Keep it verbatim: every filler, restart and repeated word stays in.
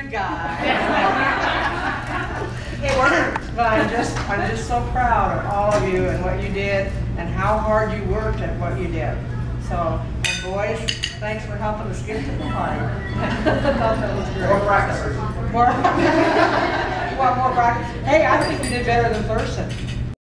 good guy. It worked, but I'm just, I'm just so proud of all of you and what you did and how hard you worked at what you did. So, and boys, thanks for helping us get to the party. I thought that was great. More practice. More, you want more practice? Hey, I think you did better than Thurston.